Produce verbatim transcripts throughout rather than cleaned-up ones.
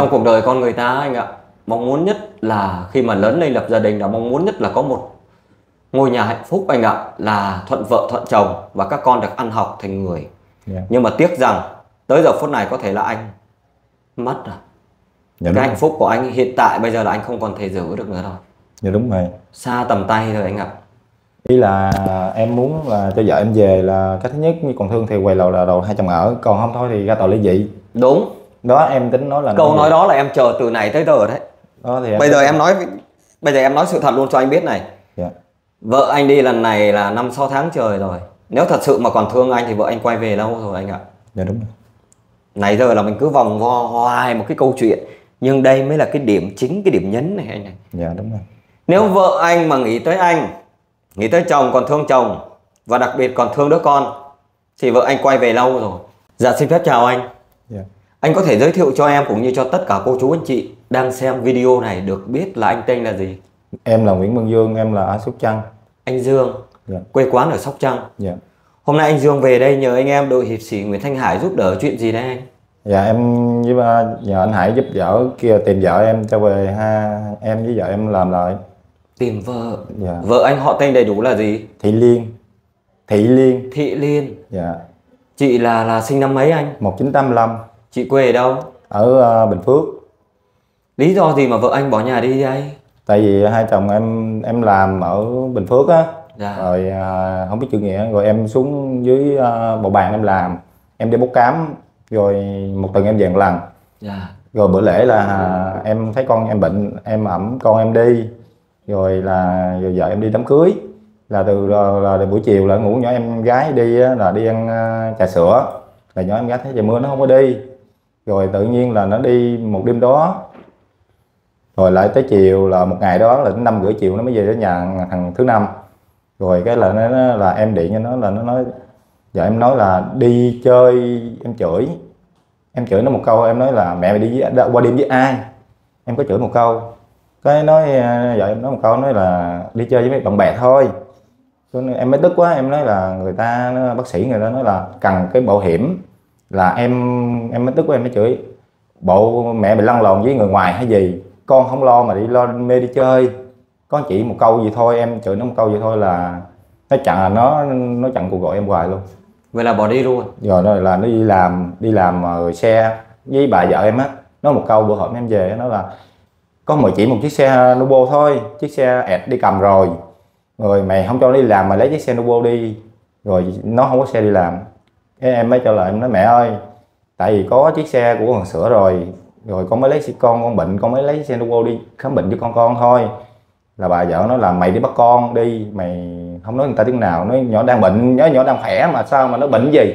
Trong cuộc đời con người ta anh ạ, mong muốn nhất là khi mà lớn lên lập gia đình là mong muốn nhất là có một ngôi nhà hạnh phúc anh ạ, là thuận vợ thuận chồng và các con được ăn học thành người. Yeah. Nhưng mà tiếc rằng tới giờ phút này có thể là anh mất rồi. Dạ, cái hạnh phúc của anh hiện tại bây giờ là anh không còn thể giữ được nữa rồi. Dạ đúng rồi. Xa tầm tay rồi anh ạ. Ý là em muốn là cho vợ em về là cái thứ nhất, như còn thương thì quầy lầu là đầu hai chồng ở, còn không thôi thì ra tòa ly dị. Đúng. Đó em tính nói là câu nói đó là em chờ từ này tới giờ đấy. Đó, thì em bây giờ em nói bây giờ em nói sự thật luôn cho anh biết này. Dạ. Vợ anh đi lần này là năm sáu tháng trời rồi. Nếu thật sự mà còn thương anh thì vợ anh quay về lâu rồi anh ạ. Dạ đúng rồi. Nãy giờ là mình cứ vòng vo hoài một cái câu chuyện, nhưng đây mới là cái điểm chính, cái điểm nhấn này anh này. Dạ đúng rồi. Nếu vợ anh mà nghĩ tới anh, nghĩ tới chồng còn thương chồng, và đặc biệt còn thương đứa con, thì vợ anh quay về lâu rồi. Dạ xin phép chào anh. Dạ. Anh có thể giới thiệu cho em cũng như cho tất cả cô chú anh chị đang xem video này được biết là anh tên là gì? Em là Nguyễn Văn Dương, em là ở Sóc Trăng. Anh Dương. Dạ. Quê quán ở Sóc Trăng. Dạ. Hôm nay anh Dương về đây nhờ anh em đội hiệp sĩ Nguyễn Thanh Hải giúp đỡ chuyện gì đây anh? Dạ em với nhờ anh Hải giúp vợ kia tìm vợ em cho về ha, em với vợ em làm lại. Tìm vợ. Dạ. Vợ anh họ tên đầy đủ là gì? Thị Liên. Thị Liên. Thị Liên. Dạ. Chị là là sinh năm mấy anh? một chín tám lăm. Chị quê ở đâu? Ở uh, Bình Phước. Lý do gì mà vợ anh bỏ nhà đi đây? Tại vì hai chồng em em làm ở Bình Phước á. Dạ. Rồi uh, không biết chữ nghĩa, rồi em xuống dưới uh, bầu bàn em làm, em đi bốc cám, rồi một tuần em về một lần. Dạ. Rồi bữa lễ là uh, em thấy con em bệnh, em ẵm con em đi, rồi là rồi vợ em đi đám cưới, là từ là, là buổi chiều là ngủ nhỏ em gái đi á, là đi ăn uh, trà sữa, là nhỏ em gái thấy trời mưa nó không có đi, rồi tự nhiên là nó đi một đêm đó, rồi lại tới chiều là một ngày đó là đến năm rưỡi chiều nó mới về đến nhà thằng thứ năm. Rồi cái là nó là em điện cho nó là nó nói giờ em nói là đi chơi, em chửi em chửi nó một câu, em nói là mẹ mày đi với, qua đêm với ai, em có chửi một câu. Cái nói vợ em nói một câu, nói là đi chơi với mấy bạn bè thôi. Em mới tức quá, em nói là người ta bác sĩ người ta nói là cần cái bảo hiểm, là em em mới tức quá, em mới chửi bộ mẹ mày lăn lộn với người ngoài hay gì, con không lo mà đi lo mê đi chơi. Có chỉ một câu gì thôi, em chửi nó một câu gì thôi là nó chặn, nó nó chặn cuộc gọi em hoài luôn. Vậy là bỏ đi luôn. Rồi nó là nó đi làm đi làm rồi xe với bà vợ em á, nói một câu bữa hôm em về nó là có mời chỉ một chiếc xe Nubo thôi, chiếc xe ẹt đi cầm rồi, rồi mày không cho nó đi làm mà lấy chiếc xe Nubo đi, rồi nó không có xe đi làm. Cái em mới cho lời em nói mẹ ơi, tại vì có chiếc xe của thằng Sữa rồi, rồi con mới lấy xe, con con bệnh con mới lấy xe Nubo đi khám bệnh cho con con thôi. Là bà vợ nói là mày đi bắt con đi, mày không nói người ta tiếng nào, nói nhỏ đang bệnh, nhớ nhỏ đang khỏe mà sao mà nó bệnh gì,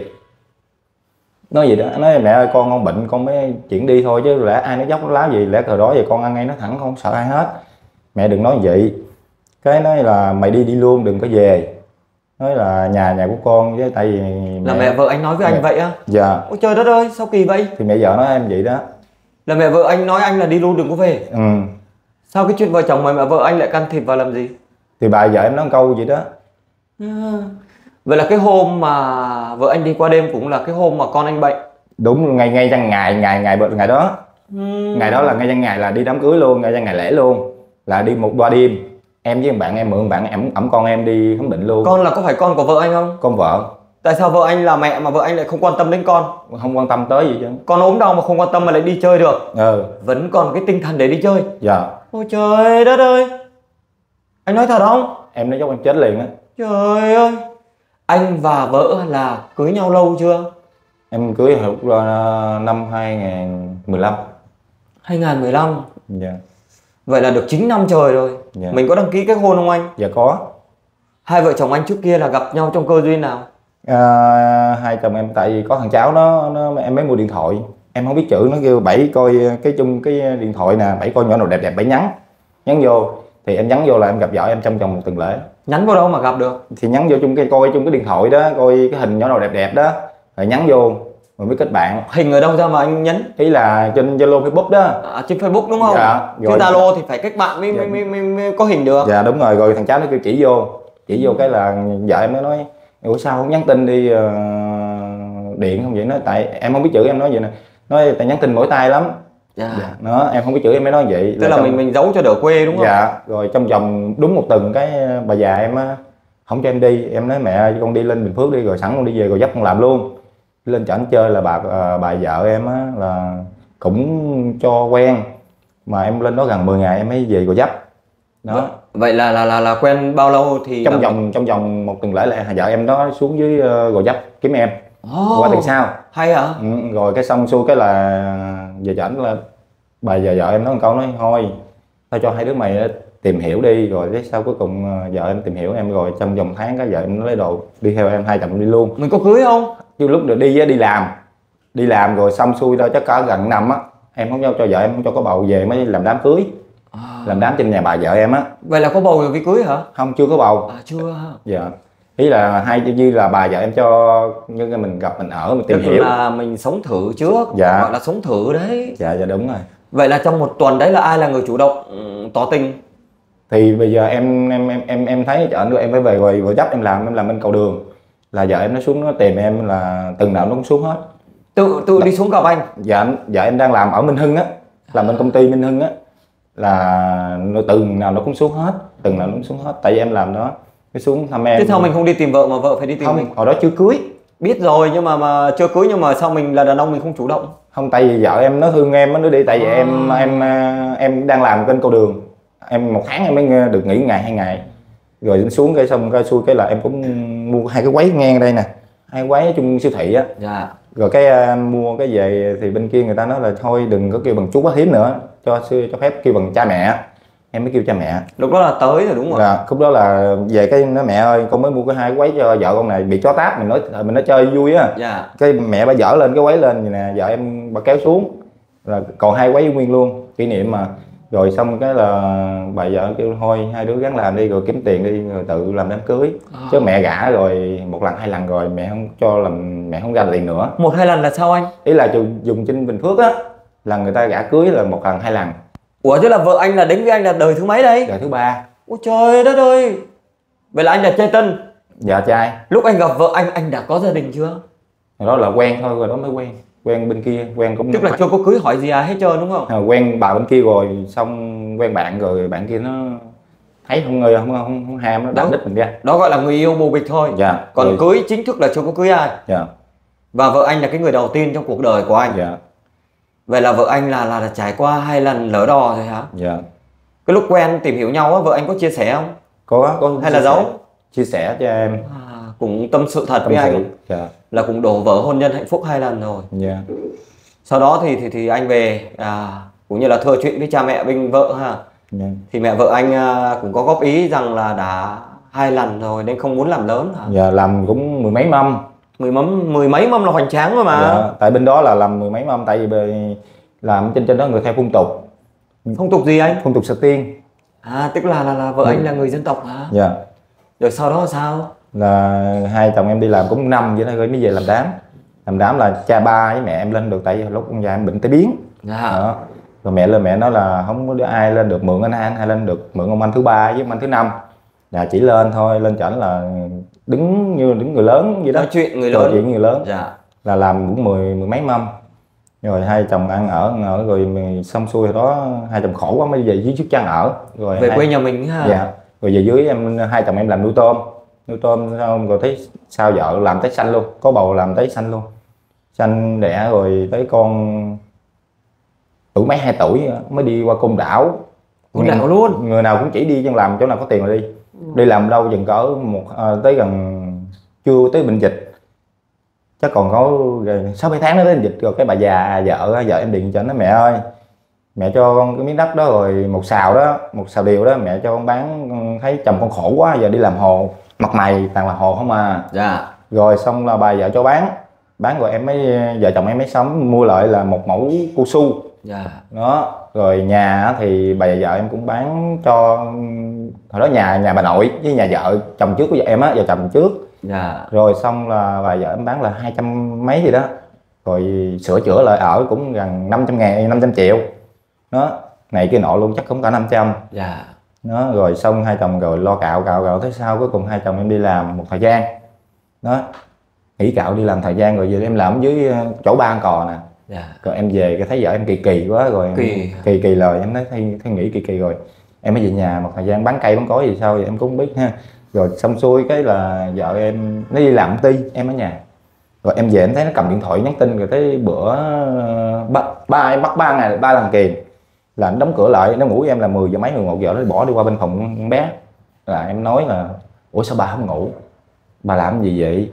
nói gì đó, nói mẹ ơi con con bệnh con mới chuyển đi thôi, chứ lẽ ai nói dốc nó láo gì, lẽ thời đó vậy con ăn ngay nó thẳng không sợ ai hết, mẹ đừng nói vậy. Cái nói là mày đi đi luôn đừng có về, nói là nhà nhà của con, với tại vì mẹ... Là mẹ vợ anh nói với mẹ... anh vậy á? Dạ. Ôi trời đất ơi sao kỳ vậy? Thì mẹ vợ nói em vậy đó. Là mẹ vợ anh nói anh là đi luôn đừng có về? Ừ. Sao cái chuyện vợ chồng mà mẹ vợ anh lại can thiệp vào làm gì? Thì bà vợ em nói câu vậy đó. À, vậy là cái hôm mà vợ anh đi qua đêm cũng là cái hôm mà con anh bệnh? Đúng, ngay ngay trong ngày ngày ngày ngày đó. Ừ. Ngày đó là ngay trong ngày là đi đám cưới luôn, ngay trong ngày lễ luôn, là đi một ba đêm. Em với bạn em mượn bạn em ẩm con em đi khám bệnh luôn. Con là có phải con của vợ anh không? Con vợ. Tại sao vợ anh là mẹ mà vợ anh lại không quan tâm đến con? Không quan tâm tới gì chứ. Con ốm đau mà không quan tâm mà lại đi chơi được? Ừ. Vẫn còn cái tinh thần để đi chơi? Dạ. Ôi trời đất ơi. Anh nói thật không? Em nói dốc em chết liền á. Trời ơi. Anh và vợ là cưới nhau lâu chưa? Em cưới lúc năm hai nghìn mười lăm. hai nghìn mười lăm. Dạ. Vậy là được chín năm trời rồi. Dạ. Mình có đăng ký kết hôn không anh? Dạ có. Hai vợ chồng anh trước kia là gặp nhau trong cơ duyên nào? À, hai chồng em tại vì có thằng cháu nó, nó em mới mua điện thoại, em không biết chữ, nó kêu bảy coi cái chung cái điện thoại nè, bảy coi nhỏ nào đẹp đẹp bảy nhắn nhắn vô, thì em nhắn vô là em gặp vợ em trong vòng một tuần lễ. Nhắn vào đâu mà gặp được? Thì nhắn vô chung cái coi chung cái điện thoại đó, coi cái hình nhỏ nào đẹp đẹp đó, rồi nhắn vô rồi mới kết bạn. Hình ở đâu ra mà anh nhấn? Ý là trên Zalo Facebook đó. À, trên Facebook đúng không? Dạ. Chứ Zalo thì phải kết bạn mới, dạ. mới, mới, mới, mới có hình được. Dạ đúng rồi, rồi thằng cháu nó kêu chỉ vô, chỉ vô cái là vợ em mới nói ủa sao không nhắn tin đi uh, điện không vậy, nói tại em không biết chữ, em nói vậy nè, nói tại nhắn tin mỏi tay lắm, Dạ. Dạ. Nó em không biết chửi em mới nói vậy. Tức là, là trong... mình mình giấu cho đỡ quê đúng không? Dạ. Rồi trong vòng đúng một tuần cái bà già em á không cho em đi, em nói mẹ ơi con đi lên Bình Phước đi rồi sẵn con đi về rồi dắt con làm luôn. Lên chảnh chơi là bà bà vợ em á là cũng cho quen, mà em lên đó gần mười ngày em mới về Gò Vấp. Đó. Vậy là là là là quen bao lâu thì trong là... vòng trong vòng một tuần lễ là vợ em đó xuống dưới uh, Gò Vấp kiếm em. Oh, qua tuần sau. Hay hả? Ừ, rồi cái xong xuôi cái là về chảnh là bà giờ vợ em nói một câu nói thôi tao cho hai đứa mày tìm hiểu đi, rồi cái sau cuối cùng vợ em tìm hiểu em rồi trong vòng tháng cái vợ em nó lấy đồ đi theo em, hai chồng đi luôn. Mình có cưới không? Chứ lúc được đi đi làm đi làm rồi xong xuôi đó chắc cả gần năm á em không cho cho vợ em không cho có bầu về mới làm đám cưới. À. Làm đám trên nhà bà vợ em á. Vậy là có bầu rồi vì cưới hả? Không, chưa có bầu. À, chưa. Dạ. Ý là hai như là bà vợ em cho như mình gặp mình ở mình tìm Tức hiểu là mình sống thử trước. Dạ. Gọi là sống thử đấy. Dạ dạ đúng rồi. Vậy là trong một tuần đấy là ai là người chủ động ừ, tỏ tình? Thì bây giờ em em em em em thấy chợ em phải về rồi rồi dắt em làm em làm bên cầu đường là vợ em nó xuống nó tìm em là từng nào nó cũng xuống hết. Tự tự đi xuống gặp anh? Dạ vợ em đang làm ở Minh Hưng á, làm bên công ty Minh Hưng á, là nó từng nào nó cũng xuống hết, từng nào nó cũng xuống hết, tại vì em làm đó cái xuống thăm em. Thế sao mình không đi tìm vợ mà vợ phải đi tìm không, mình? hồi đó chưa cưới. Biết rồi nhưng mà mà chưa cưới nhưng mà sao mình là đàn ông mình không chủ động? Không, tại vì vợ em nó thương em nó đi, tại vì à. em em em đang làm trên cầu đường, em một tháng em mới được nghỉ ngày hai ngày, rồi xuống cái xong cái xuôi cái là em cũng mua hai cái váy ngang đây nè, hai váy chung siêu thị á. Dạ. Rồi cái uh, mua cái về thì bên kia người ta nói là thôi đừng có kêu bằng chú bác thím nữa, cho cho phép kêu bằng cha mẹ. Em mới kêu cha mẹ. Lúc đó là tới rồi đúng không? Là lúc đó là về cái nói mẹ ơi con mới mua cái hai cái váy cho vợ con này bị chó táp, mình nói mình nói chơi vui á. Dạ. Cái mẹ bà dở lên cái váy lên vậy nè, vợ em bà kéo xuống là còn hai váy nguyên luôn kỷ niệm mà. Rồi xong cái là bà vợ kêu thôi hai đứa gắng làm đi rồi kiếm tiền đi rồi tự làm đám cưới. À. Chứ mẹ gả rồi một lần hai lần rồi mẹ không cho làm, mẹ không ra tiền nữa. Một hai lần là sao anh? Ý là dùng trên Bình Phước á là người ta gả cưới là một lần hai lần. Ủa chứ là vợ anh là đến với anh là đời thứ mấy đây? Đời thứ ba. Ôi trời đất ơi. Vậy là anh là trai tân? Dạ trai. Lúc anh gặp vợ anh anh đã có gia đình chưa? Đó là quen thôi rồi đó mới quen. Quen bên kia quen cũng tức là chưa có cưới hỏi gì ai hết trơn đúng không? À, quen bà bên kia rồi xong quen bạn rồi bạn kia nó thấy không ngờ không không, không ham nó đạp đít mình ra. Đó gọi là người yêu bồ bịch thôi. Dạ. Còn rồi. Cưới chính thức là chưa có cưới ai. Dạ. Và vợ anh là cái người đầu tiên trong cuộc đời của anh. Dạ. Vậy là vợ anh là là, là trải qua hai lần lỡ đò rồi hả? Dạ. Cái lúc quen tìm hiểu nhau á vợ anh có chia sẻ không? Có có. Hay là giấu? Chia sẻ cho em. À, cũng tâm sự thật tâm với sự. anh. Dạ. Là cũng đổ vỡ hôn nhân hạnh phúc hai lần rồi. Dạ. Sau đó thì thì thì anh về à, cũng như là thưa chuyện với cha mẹ bên vợ ha. Dạ. Thì mẹ vợ anh à, cũng có góp ý rằng là đã hai lần rồi nên không muốn làm lớn hả? Dạ làm cũng mười mấy mâm. Mười mâm mười mấy mâm là hoành tráng rồi mà. Dạ. Tại bên đó là làm mười mấy mâm, tại vì làm trên trên đó người theo phong tục. Phong tục gì anh? Phong tục Sờ Tiên. À tức là là, là vợ ừ. anh là người dân tộc hả? Dạ. Rồi sau đó là sao? Là hai chồng em đi làm cũng năm vậy đó rồi mới về làm đám. Làm đám là cha ba với mẹ em lên được, tại vì lúc con già em bệnh tai biến. Dạ. Đó. Rồi mẹ lên mẹ nói là không có đứa ai lên được, mượn anh anh hay lên được mượn ông anh thứ ba với ông anh thứ năm. Là chỉ lên thôi, lên chảnh là đứng như đứng người lớn vậy đó. Nói chuyện người Trò lớn. chuyện người lớn. Dạ. Là làm cũng mười mười mấy mâm. Rồi hai chồng ăn ở ở rồi xong xuôi đó hai chồng khổ quá mới về dưới trước chăn ở. Rồi về hai... quê nhà mình ha. Dạ. Rồi về dưới em hai chồng em làm nuôi tôm. Nuôi tôm xong rồi thấy sao vợ làm tới xanh luôn, có bầu làm tới xanh luôn. Xanh đẻ rồi tới con tuổi mấy hai tuổi mới đi qua Côn Đảo. Côn Đảo luôn. Người nào cũng chỉ đi chân làm chỗ nào có tiền là đi. Ừ. Đi làm đâu chừng cỡ một à, tới gần chưa tới bệnh dịch. Chắc còn có sáu bảy tháng nữa đến dịch rồi cái bà già vợ vợ em điện cho nó mẹ ơi. Mẹ cho con cái miếng đất đó rồi một xào đó, một xào điều đó mẹ cho con bán, thấy chồng con khổ quá giờ đi làm hồ, mặt mày toàn là hồ không à. Dạ. Rồi xong là bà vợ cho bán. Bán rồi em mới vợ chồng em mới sống mua lại là một mẫu cao su. Dạ. Đó, rồi nhà thì bà vợ em cũng bán cho hồi đó nhà nhà bà nội với nhà vợ chồng trước của vợ em á, vợ chồng trước. Dạ. Rồi xong là bà vợ em bán là hai trăm mấy gì đó. Rồi sửa chữa lại ở cũng gần năm trăm ngàn, năm trăm triệu. Đó, này kia nọ luôn chắc cũng cả năm trăm. Dạ. Đó, rồi xong hai chồng rồi lo cạo cạo cạo tới sau cuối cùng hai chồng em đi làm một thời gian. Đó, nghỉ cạo đi làm thời gian rồi giờ em làm dưới chỗ Ba Con Cò nè. Dạ. Rồi em về cái thấy vợ em kỳ kỳ quá rồi em, Kỳ. kỳ kỳ lời em nói thấy, thấy nghĩ kỳ kỳ rồi em mới về nhà một thời gian bán cây bán cối gì sao thì em cũng không biết ha. Rồi xong xuôi cái là vợ em nó đi làm công ty, em ở nhà. Rồi em về em thấy nó cầm điện thoại nhắn tin, rồi tới bữa ba, ba em bắt ba ngày ba lần kiềm là nó đóng cửa lại, nó ngủ với em là mười giờ mấy mười một giờ nó bỏ đi qua bên phòng con bé. Là em nói là ủa sao bà không ngủ, bà làm gì vậy?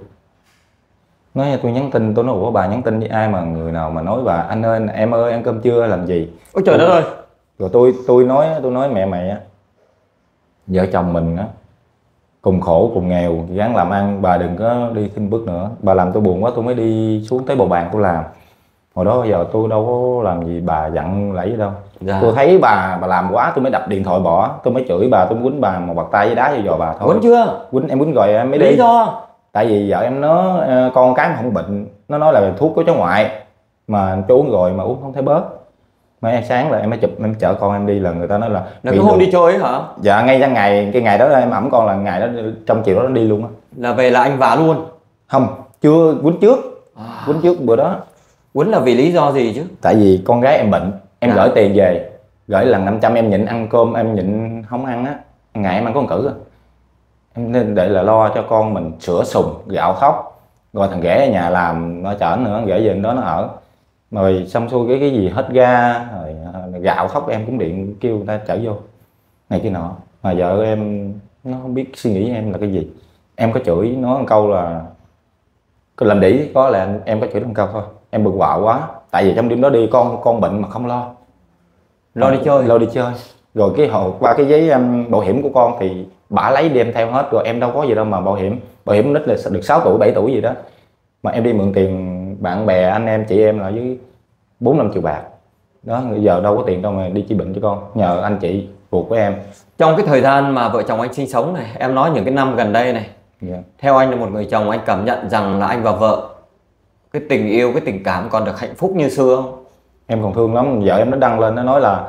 Nói tôi nhắn tin, tôi nói ủa bà nhắn tin với ai mà người nào mà nói bà anh ơi em ơi ăn cơm chưa làm gì? Ôi trời đất ơi. Rồi tôi tôi nói tôi nói mẹ mày á, vợ chồng mình á cùng khổ cùng nghèo gắng làm ăn, bà đừng có đi khinh bức nữa. Bà làm tôi buồn quá tôi mới đi xuống tới bầu bàn tôi làm. Hồi đó giờ tôi đâu có làm gì bà dặn lấy đâu. Dạ. Tôi thấy bà bà làm quá tôi mới đập điện thoại bỏ, tôi mới chửi bà, tôi quýnh bà một bạt tay với đá vô giò bà thôi. Quýnh chưa? Quýnh em quýnh rồi em mới đi. Lý do? Tại vì vợ em nó con cái mà không bệnh, nó nói là thuốc của cháu ngoại mà chú uống rồi mà uống không thấy bớt. Mấy sáng là em mới chụp em chở con em đi là người ta nói là Là cái hôm đi chơi ấy hả? dạ ngay ra ngày cái ngày đó em ẵm con là ngày đó trong chiều đó nó đi luôn á. Là về là anh vả luôn? Không, chưa, quýnh trước. À. Quýnh trước bữa đó. Quýnh là vì lý do gì chứ? Tại vì con gái em bệnh, em Dạ. gửi tiền về, gửi lần năm trăm em nhịn ăn cơm, em nhịn không ăn á, ngày em ăn có một cử à. Em nên để là lo cho con mình sữa sùng, gạo thóc, rồi thằng ghẻ ở nhà làm nó chởn nữa, ghẻ về đó nó ở. Rồi xong xuôi cái cái gì hết ga, rồi gạo thóc em cũng điện kêu người ta chở vô, này kia nọ. Mà vợ em nó không biết suy nghĩ em là cái gì. Em có chửi nó một câu là cái làm đĩ, có là em có chửi nó một câu thôi. Em bực bạo quá, tại vì trong đêm đó đi con con bệnh mà không lo. Lo đi chơi. Lo đi chơi. Rồi cái hồ qua cái giấy um, bảo hiểm của con thì bả lấy đem theo hết, rồi em đâu có gì đâu mà bảo hiểm. Bảo hiểm nít là được sáu tuổi bảy tuổi gì đó. Mà em đi mượn tiền bạn bè anh em chị em là với bốn năm triệu bạc. Đó, giờ đâu có tiền đâu mà đi chữa bệnh cho con, nhờ anh chị ruột của em. Trong cái thời gian mà vợ chồng anh sinh sống này, em nói những cái năm gần đây này, Yeah. theo anh là một người chồng, anh cảm nhận rằng là anh và vợ cái tình yêu, cái tình cảm còn được hạnh phúc như xưa không? Em còn thương lắm, vợ em nó đăng lên nó nói là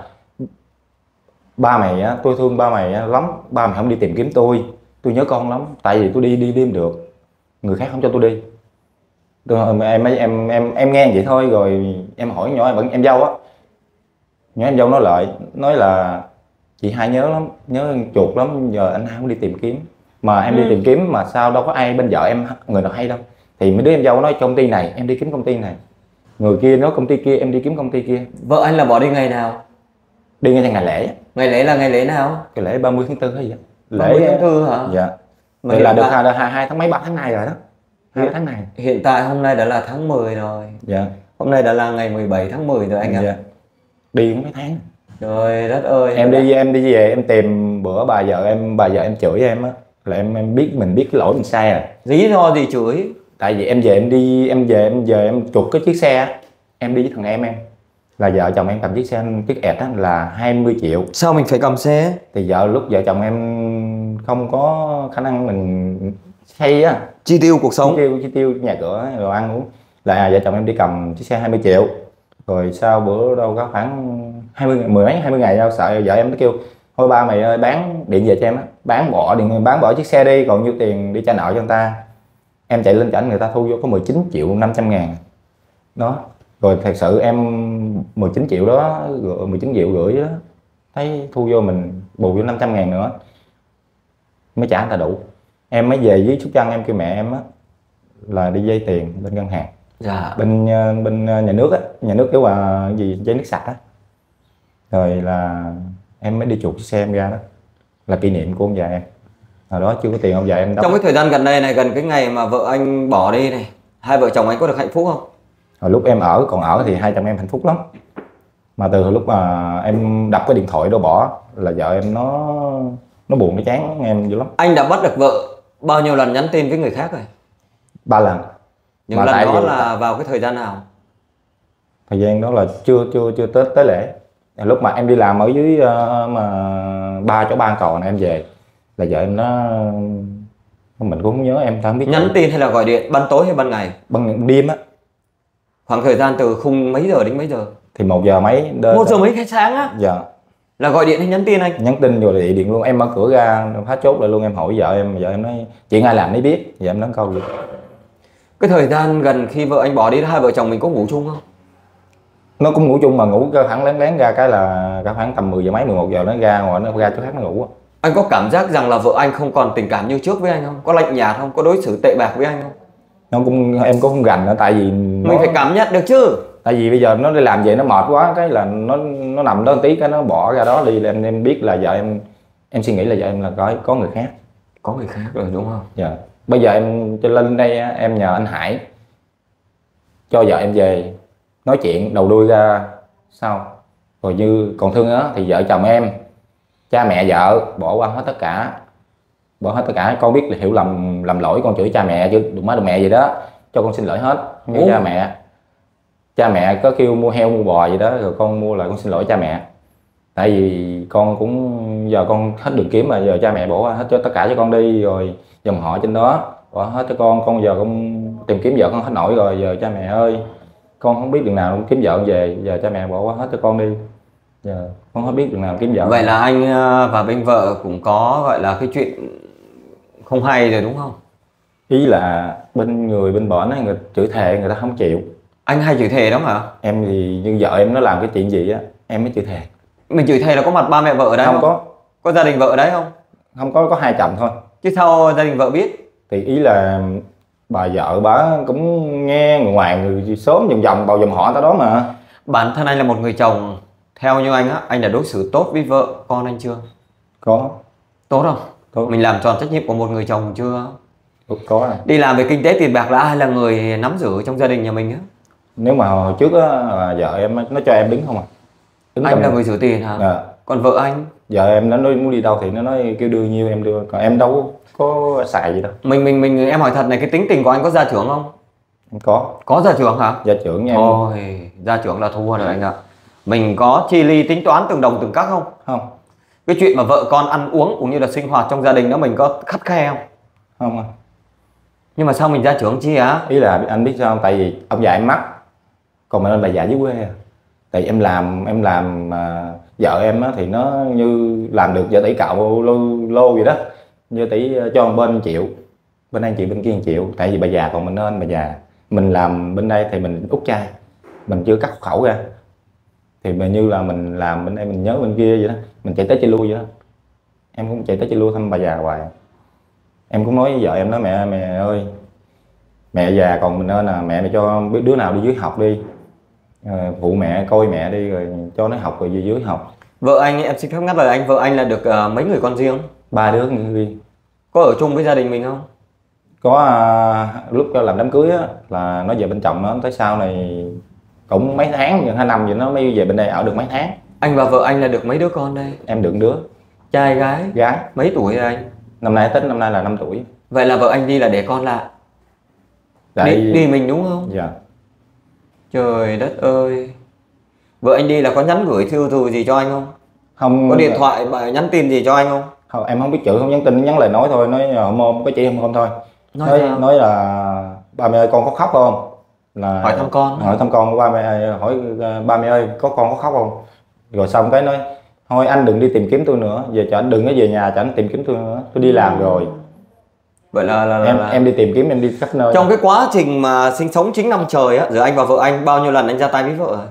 ba mày á, tôi thương ba mày á, lắm, ba mày không đi tìm kiếm tôi, tôi nhớ con lắm, tại vì tôi đi đi đêm được, người khác không cho tôi đi. Tôi, em em em em nghe vậy thôi, rồi em hỏi nhỏ em em dâu á, nhỏ em dâu nói lại, nói là chị hai nhớ lắm, nhớ chuột lắm, giờ anh hai không đi tìm kiếm, mà em Ừ. đi tìm kiếm mà sao đâu có ai bên vợ em người nào hay đâu. Thì mấy đứa em dâu nói công ty này em đi kiếm công ty này, người kia nói công ty kia em đi kiếm công ty kia. Vợ anh là bỏ đi ngày nào? Đi ngay ngày lễ. Ngày lễ là ngày lễ nào? Cái lễ ba mươi tháng tư hay gì đó. ba mươi tháng tư hả? Dạ. Mà Vậy hiện là được tại- hai, hai, hai tháng mấy ba tháng này rồi đó. Hai tháng này. Hiện tại hôm nay đã là tháng mười rồi. Dạ. Hôm nay đã là ngày mười bảy tháng mười rồi anh ạ. Dạ. Đi cũng mấy tháng. Trời đất ơi. Em đi em đi về em tìm bữa bà vợ em bà vợ em chửi em á, là em em biết mình biết cái lỗi mình sai rồi. Lý do gì chửi? Tại vì em về em đi em về em về em chuột cái chiếc xe, em đi với thằng em em là vợ chồng em cầm chiếc xe chiếc ẹt á là hai mươi triệu. Sao mình phải cầm xe? Thì vợ lúc vợ chồng em không có khả năng mình xây á, Chi tiêu cuộc sống. chi tiêu chi tiêu nhà cửa rồi ăn uống, là vợ chồng em đi cầm chiếc xe hai mươi triệu. Rồi sau bữa đâu có khoảng hai mươi mười mấy hai mươi ngày đâu, sợ vợ em nó kêu thôi ba mày ơi bán điện về cho em á, bán bỏ điện bán bỏ chiếc xe đi, còn nhiêu tiền đi trả nợ cho người ta. Em chạy lên chảnh người ta thu vô có mười chín triệu năm trăm ngàn đó. Rồi thật sự em mười chín triệu đó, mười chín triệu rưỡi đó, thấy thu vô mình bù vô năm trăm ngàn nữa mới trả người ta đủ. Em mới về dưới Sóc Trăng em kêu mẹ em á là đi vay tiền bên ngân hàng. Dạ. Bên bên nhà nước á, nhà nước kêu là gì giấy nước sạch á. Rồi là em mới đi chuộc chiếc xe em ra đó, là kỷ niệm của ông già em. Hồi đó chưa có tiền ông già em đóng. Trong cái thời gian gần đây này, gần cái ngày mà vợ anh bỏ đi này, hai vợ chồng anh có được hạnh phúc không? Hồi lúc em ở còn ở thì hai chồng em hạnh phúc lắm. Mà từ lúc mà em đập cái điện thoại đó bỏ là vợ em nó nó buồn nó chán em dữ lắm. Anh đã bắt được vợ bao nhiêu lần nhắn tin với người khác rồi? Ba lần. Những Mà lần tại đó vì- là vào cái thời gian nào? Thời gian đó là chưa chưa chưa tới tới lễ. Lúc mà em đi làm ở dưới uh, mà ba chỗ ba cầu này em về là vợ em nó mình cũng không nhớ, em ta không biết Nhắn tin hay là gọi điện, ban tối hay ban ngày? ban đêm á. Khoảng thời gian từ khung mấy giờ đến mấy giờ? Thì một giờ mấy đến Một giờ mấy khách sáng á? dạ. Là gọi điện hay nhắn tin anh? Nhắn tin rồi điện điện luôn, em mở cửa ra phá chốt lại luôn, em hỏi vợ em, vợ em nói chuyện ai làm nấy biết, vợ em nói câu gì. Cái thời gian gần khi vợ anh bỏ đi, hai vợ chồng mình có ngủ chung không? Nó cũng ngủ chung mà ngủ thẳng lén lén ra cái là cả khoảng tầm mười giờ mấy mười một giờ nó ra ngoài, nó ra chỗ khác nó ngủ á. Anh có cảm giác rằng là vợ anh không còn tình cảm như trước với anh không? Có lạnh nhạt không? Có đối xử tệ bạc với anh không? Nó cũng em cũng không gành nữa, tại vì nó, Mình phải cảm nhận được chứ. tại vì bây giờ nó đi làm về nó mệt quá, cái là nó nó nằm đó một tí cái nó bỏ ra đó đi, là em em biết là vợ em em suy nghĩ là vợ em là có có người khác. Có người khác rồi đúng không? Dạ. Bây giờ em cho lên đây em nhờ anh Hải cho vợ em về nói chuyện đầu đuôi ra sau, rồi như còn thương á thì vợ chồng em, cha mẹ vợ bỏ qua hết tất cả, bỏ hết tất cả. Con biết là hiểu lầm lầm lỗi, con chửi cha mẹ chứ đừng má đừng mẹ gì đó, cho con xin lỗi hết như Ủa? cha mẹ. Cha mẹ có kêu mua heo mua bò gì đó rồi con mua lại, con xin lỗi cha mẹ. Tại vì con cũng giờ con hết đường kiếm mà, giờ cha mẹ bỏ qua hết cho tất cả cho con đi, rồi dòng họ trên đó bỏ hết cho con. Con giờ con tìm kiếm vợ con hết nổi rồi, giờ cha mẹ ơi con không biết đường nào kiếm vợ về, giờ cha mẹ bỏ qua hết cho con đi, giờ con không biết đường nào kiếm vợ. Vậy là anh ờ, và bên vợ cũng có gọi là cái chuyện không hay rồi đúng không? Ý là bên người bên bển ấy, người chửi thề người ta không chịu. Anh hay chửi thề đó hả? Em thì như vợ em nó làm cái chuyện gì á em mới chửi thề. Mình chửi thề là có mặt ba mẹ vợ ở đấy Không không? có, Có gia đình vợ ở đấy không? không có, có hai chồng thôi. Chứ sao gia đình vợ biết? Thì ý là bà vợ bà cũng nghe người ngoài người sớm vòng vòng bầu dòng họ tới đó mà. Bản thân anh là một người chồng, theo như anh á, anh đã đối xử tốt với vợ con anh chưa? Có. Tốt không? Tốt. Mình làm tròn trách nhiệm của một người chồng chưa? Có à. Đi làm về kinh tế tiền bạc là ai là người nắm giữ trong gia đình nhà mình á? Nếu mà hồi trước á là vợ em nó cho em đứng không à. Đứng Anh trong- là người giữ tiền hả? Dạ. Còn vợ anh? Vợ em nó nói muốn đi đâu thì nó nói kêu đưa nhiêu em đưa, còn em đâu có xài gì đâu. Mình mình mình em hỏi thật này, cái tính tình của anh có gia trưởng không? Em có. Có gia trưởng hả? Gia trưởng nha em. Ôi, gia trưởng là thua rồi anh ạ. Mình có chi ly tính toán từng đồng từng cắc không? Không. Cái chuyện mà vợ con ăn uống cũng như là sinh hoạt trong gia đình đó mình có khắt khe không? Không à. Nhưng mà sao mình gia trưởng chi hả? Ý là anh biết sao không? Tại vì ông già em mắc, còn mình bà già dưới quê à. Tại vì em làm em làm mà vợ em á, thì nó như làm được vợ tỷ cạo lô, lô gì đó, như tỷ cho một bên chịu, bên đây chịu bên kia chịu. Tại vì bà già còn mình nên bà già mình làm bên đây thì mình út chai, mình chưa cắt khẩu ra thì mà như là mình làm bên đây mình nhớ bên kia vậy đó, mình chạy tới chạy lui vậy đó. Em cũng chạy tới chạy lui thăm bà già hoài. Em cũng nói với vợ em nói mẹ mẹ ơi, mẹ già còn mình nên là mẹ mẹ cho biết đứa nào đi dưới học đi, rồi phụ mẹ coi mẹ đi rồi cho nó học rồi về dưới học. Vợ anh em xin phép ngắt lời anh, vợ anh là được uh, mấy người con riêng? Ba đứa người riêng. Có ở chung với gia đình mình không? Có à, lúc làm đám cưới á là nó về bên chồng nó, tới sau này cũng mấy tháng gần hai năm vậy nó mới về bên đây ở được mấy tháng. Anh và vợ anh là được mấy đứa con đây? Em được đứa. Trai gái? Gái. Mấy tuổi rồi anh? Năm nay Tết năm nay là năm tuổi. Vậy là vợ anh đi là để con lại? Tại... Đi, đi mình đúng không? Dạ. Trời đất ơi. Vợ anh đi là có nhắn gửi thư từ gì cho anh không? Không. Có điện thoại mà nhắn tin gì cho anh không? Không, em không biết chữ, không nhắn tin, nhắn lời nói thôi, nói hôm hôm có chị hôm hôm thôi. Nói Nói sao? nói là ba mẹ ơi con có khóc không? Là Hỏi thăm con. Hỏi thăm con, ba mẹ hỏi ba mẹ ơi có con có khóc không? Rồi xong cái nói thôi anh đừng đi tìm kiếm tôi nữa, về cho anh đừng có về nhà cho anh tìm kiếm tôi nữa, tôi đi làm rồi. Vậy là, là, là, Em là... em đi tìm kiếm, em đi khắp nơi. Trong cái quá trình mà sinh sống chín năm trời á, giữa anh và vợ anh bao nhiêu lần anh ra tay với vợ rồi?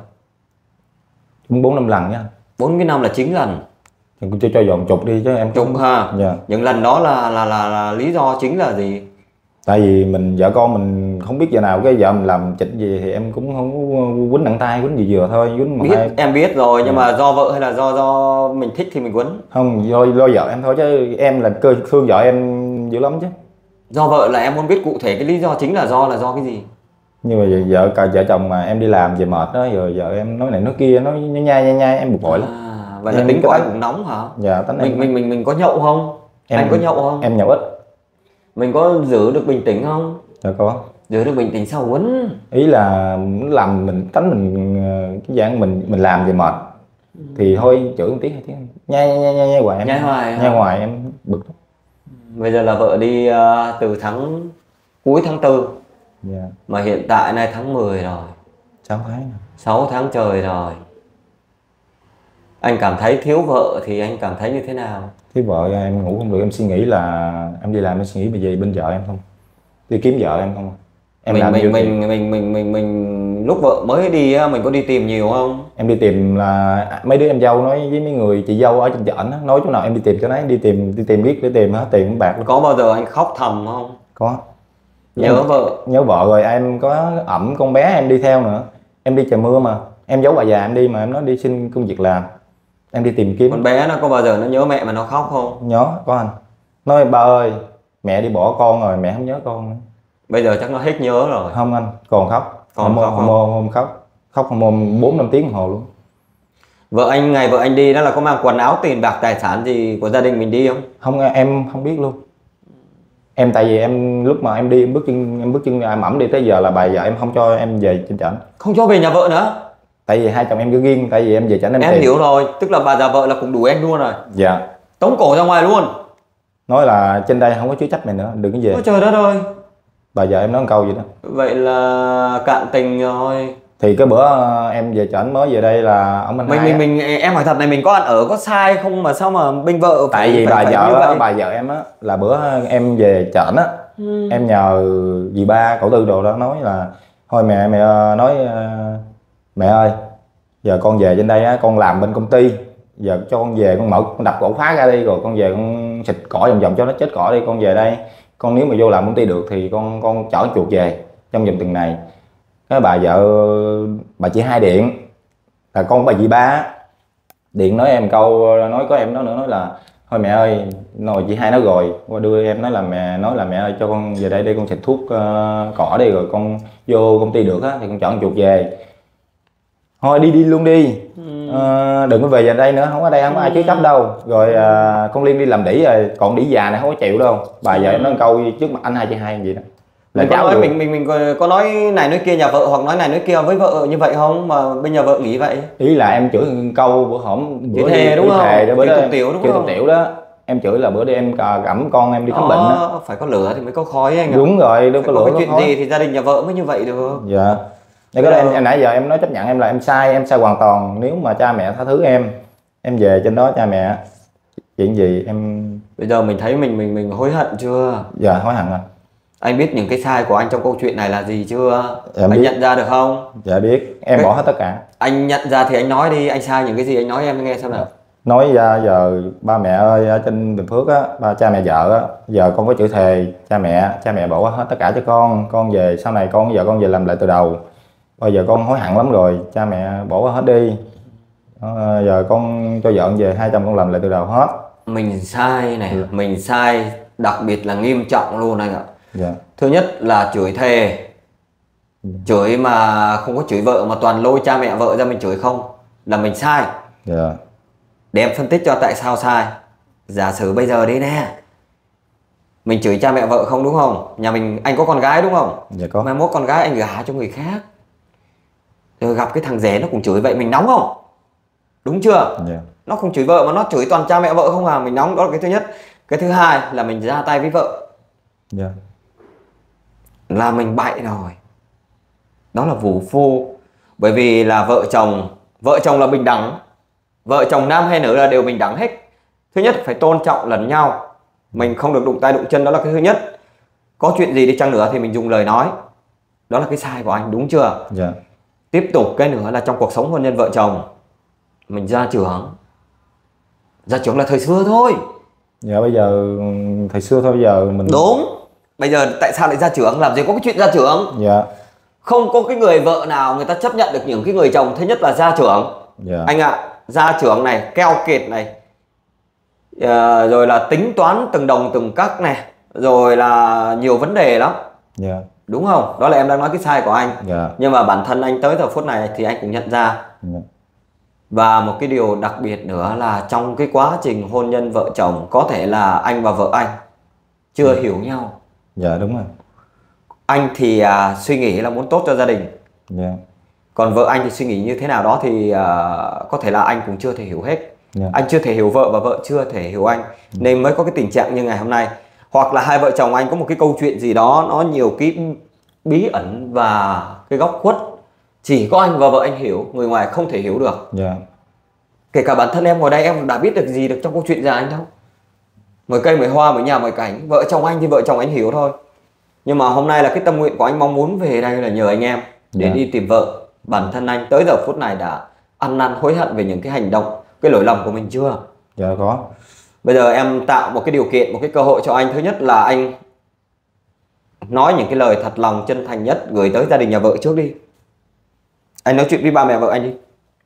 Cũng bốn năm lần nha. Bốn cái năm là chín lần. Thì cho cho dọn chục đi chứ em Chục ha. Dạ. Những lần đó là là, là là lý do chính là gì? Tại vì mình vợ con mình không biết giờ nào cái vợ mình làm chịch gì thì em cũng không quýnh nặng tay, quýnh gì vừa thôi, quýnh mà Biết, hai... em biết rồi nhưng Ừ. mà do vợ hay là do do mình thích thì mình quấn? Không, do do vợ em thôi chứ em là cơ thương vợ em dữ lắm chứ. Do vợ là em muốn biết cụ thể cái lý do chính là do là do cái gì? Nhưng mà vợ cả vợ chồng mà em đi làm về mệt đó, rồi vợ em nói này nói kia, nói nhai nhai nhai, nhai em bực bội lắm. À, vậy là Em tính có của anh tánh- cũng nóng hả? Dạ tính Mình em mình mình mình có nhậu không? em, Anh có nhậu không? Em nhậu ít. Mình có giữ được bình tĩnh không? Dạ có. Giữ được bình tĩnh sao quấn? Ý là nó làm mình tánh mình cái dạng mình mình làm về mệt thì thôi chửi một tiếng hai tiếng nhai nhai nhai nhai hoài em Nhai hoài hả? nhai hoài em bực lắm. Bây giờ là vợ đi uh, từ tháng cuối tháng tư Dạ. mà hiện tại nay tháng mười rồi, Sáu tháng. sáu tháng trời rồi. Anh cảm thấy thiếu vợ thì anh cảm thấy như thế nào? Thiếu vợ em ngủ không được, em suy nghĩ là em đi làm em suy nghĩ về bên vợ em không, đi kiếm vợ em không. Em mình làm mình nhiều mình, mình mình mình mình mình lúc vợ mới đi á, mình có đi tìm nhiều không? Em đi tìm là mấy đứa em dâu nói với mấy người chị dâu ở trên chợ á, nói chỗ nào em đi tìm cho nấy, đi tìm đi tìm biết để tìm hết tìm bạc luôn. Có bao giờ anh khóc thầm không? Có. Nhớ em, vợ. Nhớ vợ rồi em có ẵm con bé em đi theo nữa. Em đi trời mưa mà em giấu bà già em đi, mà em nói đi xin công việc làm, em đi tìm kiếm. Con bé nó có bao giờ nó nhớ mẹ mà nó khóc không? Nhớ có anh, nói ba ơi mẹ đi bỏ con rồi, mẹ không nhớ con nữa. Bây giờ chắc nó hết nhớ rồi. Không anh, còn khóc. Còn hôm, khóc hôm, hôm, hôm khóc khóc hôm hôm bốn năm tiếng đồng hồ luôn. Vợ anh ngày vợ anh đi đó là có mang quần áo tiền bạc tài sản gì của gia đình mình đi không? Không, em không biết luôn. Em tại vì em lúc mà em đi em bước chân em bước chân em ẩm đi tới giờ là bà vợ em không cho em về trên trển. Không cho về nhà vợ nữa? Tại vì hai chồng em cứ riêng, tại vì em về trển em Em tìm. hiểu rồi, tức là bà già vợ là cũng đuổi anh luôn rồi. Dạ. Tống cổ ra ngoài luôn. Nói là trên đây không có chứa chấp mày nữa, đừng có về. Ôi trời đất ơi. Bà vợ em nói một câu vậy đó. Vậy là cạn tình rồi. Thì cái bữa em về trển mới về đây là ông anh Mình hai mình mình em hỏi thật này, mình có ăn ở có sai không mà sao mà bên vợ tại phải, vì phải, bà phải vợ như á, vậy? bà vợ em á là bữa em về trển á, Ừ. em nhờ dì ba cậu Tư đồ đó nói là thôi mẹ mẹ nói mẹ ơi giờ con về trên đây á, con làm bên công ty, giờ cho con về con mở con đập ổ khóa ra đi, rồi con về con xịt cỏ vòng vòng cho nó chết cỏ đi, con về đây con nếu mà vô làm công ty được thì con con chở chuột về trong vòng tuần này. Cái bà vợ bà chị hai điện là con bà dì ba điện nói em câu, nói có em nó nữa, nói là thôi mẹ ơi, rồi chị hai nói rồi qua đưa em, nói là mẹ nói là mẹ ơi cho con về đây đi, con xịt thuốc uh, cỏ đi rồi con vô công ty được á thì con chọn chuột về. Thôi đi đi luôn đi. Ừ. Uh, đừng có về về đây nữa, không ở đây không có ai chứa chấp đâu. Rồi uh, con Liên đi làm đĩ rồi, còn đĩ già này không có chịu đâu. Bà vợ nói câu trước mặt anh hai chị hai vậy đó. Mình có nói mình mình mình có nói này nói kia nhà vợ hoặc nói này nói kia với vợ như vậy không mà bên nhà vợ nghĩ vậy? Ý là em chửi câu bữa hổm bữa thề đi, đúng không? Thề đó, bữa đó, tiểu đúng chửi không? tiểu đó. Em chửi là bữa đi em ẵm con em đi khám bệnh đó. Phải có lửa thì mới có khói anh ạ. Đúng rồi, đâu có lửa có có chuyện khói. gì thì gia đình nhà vợ mới như vậy được. Dạ. Cái đó em, em nãy giờ em nói chấp nhận em là em sai, em sai hoàn toàn. Nếu mà cha mẹ tha thứ em, em về trên đó cha mẹ chuyện gì em. Bây giờ mình thấy mình mình mình hối hận chưa? Dạ hối hận rồi. Anh biết những cái sai của anh trong câu chuyện này là gì chưa? Dạ, anh biết. nhận ra được không? Dạ biết, em cái... bỏ hết tất cả. Anh nhận ra thì anh nói đi, anh sai những cái gì anh nói em nghe xem nào. Nói ra giờ ba mẹ ơi, ở trên Bình Phước á, ba cha mẹ vợ á, giờ con có chữ thề cha mẹ, cha mẹ bỏ hết tất cả cho con, con về sau này con giờ con về làm lại từ đầu. Bây giờ con hối hận lắm rồi, cha mẹ bỏ qua hết đi. À, giờ con cho vợ về, hai chồng con làm lại từ đầu hết. Mình sai này, Ừ. mình sai đặc biệt là nghiêm trọng luôn anh ạ. Dạ. Thứ nhất là chửi thề. Ừ. Chửi mà không có chửi vợ mà toàn lôi cha mẹ vợ ra mình chửi không là mình sai. Dạ. Để em phân tích cho tại sao sai. Giả sử bây giờ đi nè, mình chửi cha mẹ vợ không đúng không? Nhà mình anh có con gái đúng không? Dạ có. Mai mốt con gái anh gả cho người khác, rồi gặp cái thằng rể nó cũng chửi vậy, mình nóng không? Đúng chưa? Dạ. Nó không chửi vợ mà nó chửi toàn cha mẹ vợ không à, mình nóng. Đó là cái thứ nhất. Cái thứ hai là mình ra tay với vợ. Dạ. Là mình bậy rồi. Đó là vũ phu. Bởi vì là vợ chồng, vợ chồng là bình đẳng. Vợ chồng nam hay nữ là đều bình đẳng hết. Thứ nhất phải tôn trọng lẫn nhau, mình không được đụng tay đụng chân, đó là cái thứ nhất. Có chuyện gì đi chăng nữa thì mình dùng lời nói. Đó là cái sai của anh, đúng chưa? Dạ. Tiếp tục cái nữa là trong cuộc sống hôn nhân vợ chồng, mình gia trưởng. Gia trưởng là thời xưa thôi. Dạ bây giờ thời xưa thôi, bây giờ mình. Đúng. Bây giờ tại sao lại gia trưởng? Làm gì có cái chuyện gia trưởng. Dạ. Không có cái người vợ nào người ta chấp nhận được những cái người chồng thứ nhất là gia trưởng. Dạ. Anh ạ, à, gia trưởng này, keo kiệt này, à, rồi là tính toán từng đồng từng cắc này, rồi là nhiều vấn đề lắm. Dạ. Đúng không? Đó là em đang nói cái sai của anh. Dạ. Nhưng mà bản thân anh tới giờ phút này thì anh cũng nhận ra. Dạ. Và một cái điều đặc biệt nữa là trong cái quá trình hôn nhân vợ chồng, có thể là anh và vợ anh chưa dạ. hiểu nhau. Dạ đúng rồi. Anh thì à, suy nghĩ là muốn tốt cho gia đình. Dạ. Còn vợ anh thì suy nghĩ như thế nào đó thì à, có thể là anh cũng chưa thể hiểu hết. Yeah. Anh chưa thể hiểu vợ và vợ chưa thể hiểu anh. Yeah. Nên mới có cái tình trạng như ngày hôm nay. Hoặc là hai vợ chồng anh có một cái câu chuyện gì đó, nó nhiều cái bí ẩn và cái góc khuất chỉ có anh và vợ anh hiểu, người ngoài không thể hiểu được. Yeah. Kể cả bản thân em ngồi đây em đã biết được gì được trong câu chuyện nhà anh đâu. Mười cây mười hoa mười nhà mười cảnh. Vợ chồng anh thì vợ chồng anh hiểu thôi. Nhưng mà hôm nay là cái tâm nguyện của anh mong muốn về đây là nhờ anh em. để Dạ. đi tìm vợ. Bản thân anh tới giờ phút này đã ăn năn hối hận về những cái hành động, cái lỗi lầm của mình chưa? Dạ có. Bây giờ em tạo một cái điều kiện, một cái cơ hội cho anh. Thứ nhất là anh nói những cái lời thật lòng chân thành nhất gửi tới gia đình nhà vợ trước đi. Anh nói chuyện với ba mẹ vợ anh đi.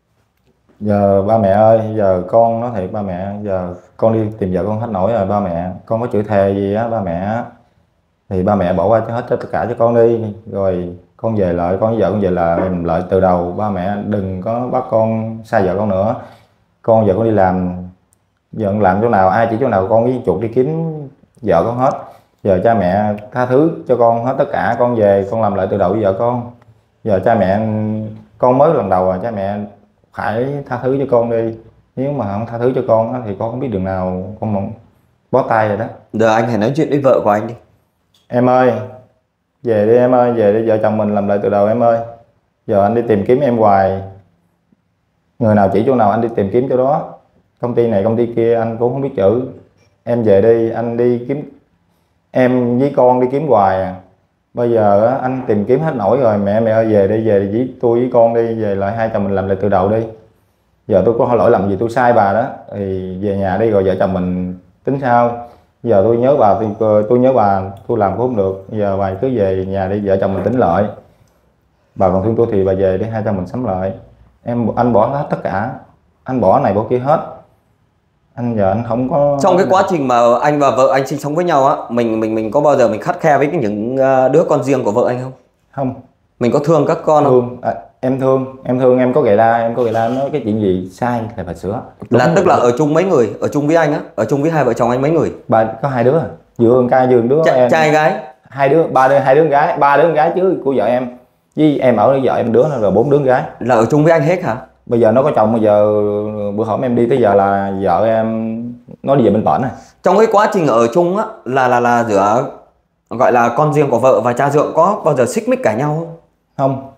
Giờ ba mẹ ơi, giờ con nói thiệt ba mẹ, giờ con đi tìm vợ con hết nổi rồi ba mẹ. Con có chữ thề gì á ba mẹ, thì ba mẹ bỏ qua cho hết tất cả cho con đi. Rồi con về lại, con với vợ con về lại lại từ đầu. Ba mẹ đừng có bắt con xa vợ con nữa. Con giờ con đi làm, giờ con làm chỗ nào, ai chỉ chỗ nào con với chuột đi kiếm vợ con hết. Giờ cha mẹ tha thứ cho con hết tất cả. Con về con làm lại từ đầu với vợ con. Giờ cha mẹ, con mới lần đầu rồi, cha mẹ phải tha thứ cho con đi. Nếu mà không tha thứ cho con á, thì con không biết đường nào con mong bó tay rồi đó. Giờ anh hãy nói chuyện với vợ của anh đi. Em ơi, về đi em ơi, về đi, vợ chồng mình làm lại từ đầu em ơi. Giờ anh đi tìm kiếm em hoài, người nào chỉ chỗ nào anh đi tìm kiếm chỗ đó. Công ty này công ty kia anh cũng không biết chữ. Em về đi, anh đi kiếm, em với con đi kiếm hoài à. Bây giờ á, anh tìm kiếm hết nổi rồi. Mẹ mẹ ơi về đi, về với tôi với con đi, về lại hai chồng mình làm lại từ đầu đi. Giờ tôi có lỗi lầm gì tôi sai bà đó thì về nhà đi rồi vợ chồng mình tính sao. Giờ tôi nhớ bà, tôi, tôi nhớ bà, tôi làm cũng không được. Giờ bà cứ về nhà đi, vợ chồng mình tính lại. Bà còn thương tôi thì bà về đi, hai chồng mình sắm lại. Em anh bỏ hết tất cả, anh bỏ này bỏ kia hết. Anh giờ anh không có. Trong cái quá trình mà anh và vợ anh sinh sống với nhau á, mình mình mình có bao giờ mình khắt khe với cái những ờ, đứa con riêng của vợ anh không? Không. Mình có thương các con không? Thương à, em thương, em thương, em có gầy la, em có gầy la nói cái chuyện gì sai là phải sửa. Đúng Là rồi. tức là ở chung mấy người, ở chung với anh á, ở chung với hai vợ chồng anh mấy người? Bà có hai đứa, vừa con trai vừa đứa Ch em. trai gái? Hai đứa, ba đứa, hai đứa con gái, ba đứa con gái chứ của vợ em. Với em ở với vợ em đứa nữa rồi bốn đứa con gái. Là ở chung với anh hết hả? Bây giờ nó có chồng, bây giờ bữa hổm em đi tới giờ là vợ em nó đi về bên bển này. Trong cái quá trình ở chung á là là là giữa gọi là con riêng của vợ và cha dượng có bao giờ xích mích cãi nhau không? Không.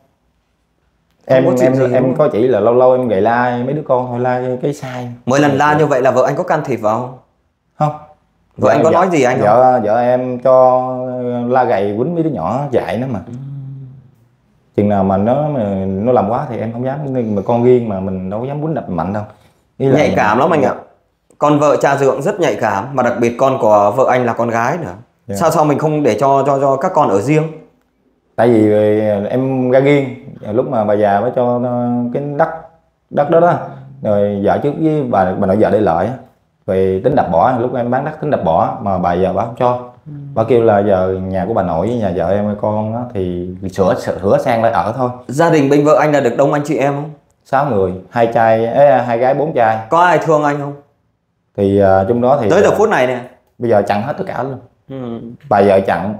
Em có chuyện em gì em đúng có chỉ là lâu lâu em gầy la mấy đứa con thôi, la cái sai. Mỗi lần la như vậy là vợ anh có can thiệp vào không? Không. Vợ anh có nói gì anh không? Vợ vợ em cho la gầy quýnh mấy đứa nhỏ dạy nó mà. Chừng nào mà nó mà nó làm quá thì em không dám, mà con riêng mà mình đâu có dám quýnh đập mạnh đâu. Ý là Nhạy cảm lắm anh ạ. Con vợ cha dượng rất nhạy cảm, mà đặc biệt con của vợ anh là con gái nữa. Yeah. Sao sao mình không để cho cho cho các con ở riêng? Tại vì em ra riêng, lúc mà bà già mới cho cái đất đất đó đó, rồi vợ trước với bà bà nội vợ để lợi, rồi tính đập bỏ. Lúc em bán đất tính đập bỏ mà bà giờ bà không cho. Ừ. Bà kêu là giờ nhà của bà nội với nhà vợ em với con đó, thì sửa sửa sang lại ở thôi. Gia đình bên vợ anh là được đông anh chị em không? Sáu người, hai trai, ế, hai gái bốn trai. Có ai thương anh không? Thì uh, trong đó thì tới giờ phút này nè bây giờ chặn hết tất cả luôn. Ừ. Bà vợ chặn,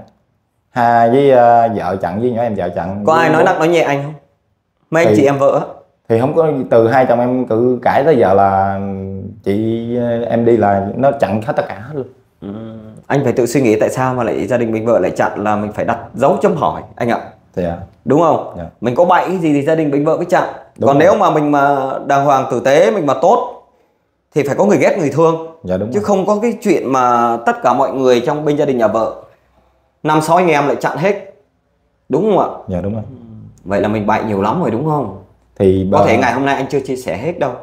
ha, với uh, vợ chặn, với nhỏ em vợ chặn. Có ai nói nặng nói nhẹ anh không? Mấy anh thì, chị em vợ á? Thì không có, từ hai chồng em cự cãi tới giờ là chị em đi là nó chặn hết tất cả hết luôn. Ừ. Anh phải tự suy nghĩ tại sao mà lại gia đình mình vợ lại chặn, là mình phải đặt dấu chấm hỏi anh ạ. Thì à. Đúng không? Dạ. Mình có bậy gì thì gia đình mình vợ mới chặn. Đúng còn rồi. Nếu mà mình mà đàng hoàng tử tế, mình mà tốt thì phải có người ghét người thương. Dạ, đúng chứ rồi. không có cái chuyện mà tất cả mọi người trong bên gia đình nhà vợ năm sáu anh em lại chặn hết, đúng không ạ? Dạ đúng rồi. Vậy là mình bậy nhiều lắm rồi đúng không? Thì Có bà... thể ngày hôm nay anh chưa chia sẻ hết đâu.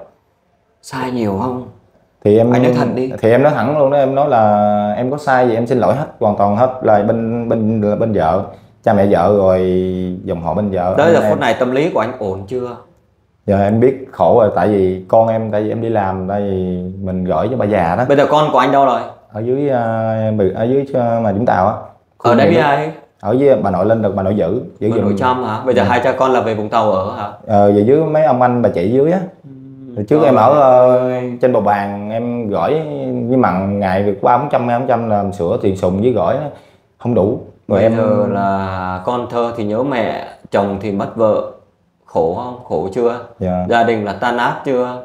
Sai nhiều không? Thì em Anh nói thật đi. Thì em nói thẳng luôn đó, em nói là em có sai gì em xin lỗi hết, hoàn toàn hết, là bên bên là bên vợ, cha mẹ vợ rồi dòng họ bên vợ. Tới giờ em... phút này tâm lý của anh ổn chưa? Giờ em biết khổ rồi, tại vì con em, tại vì em đi làm, tại vì mình gửi cho bà già đó. Bây giờ con của anh đâu rồi? Ở dưới uh, ở dưới uh, mà Vũng Tàu á. Ở đây với ai? Ở với bà nội lên được, bà nội giữ giữ bà nội chăm hả? Bây giờ hai cha con là về Vũng Tàu ở hả? Ờ, về dưới mấy ông anh bà chị dưới á. Rồi trước em ở uh, trên bầu bàn em gửi với mặn ngày được ba bốn trăm bốn trăm làm sữa tiền sùng với gửi không đủ. Rồi bây em giờ là con thơ thì nhớ mẹ, chồng thì mất vợ, khổ không? Khổ chưa? Dạ. Gia đình là tan nát chưa?